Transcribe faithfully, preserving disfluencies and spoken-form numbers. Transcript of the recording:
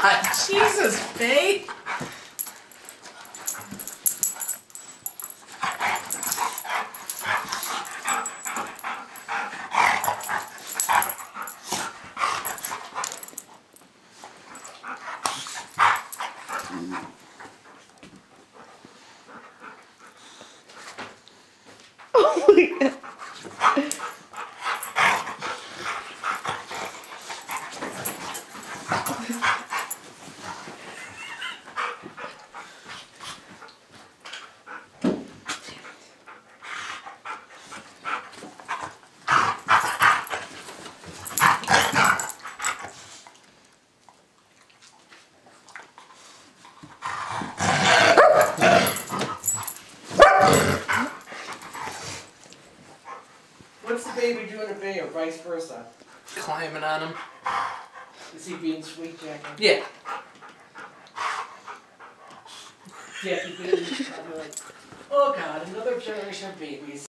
God, Jesus, Faye. Oh my God. What's the baby doing to Bay or vice versa? Climbing on him. Is he being sweet, Jackie? Yeah. Jackie being probably like, oh God, another generation of babies.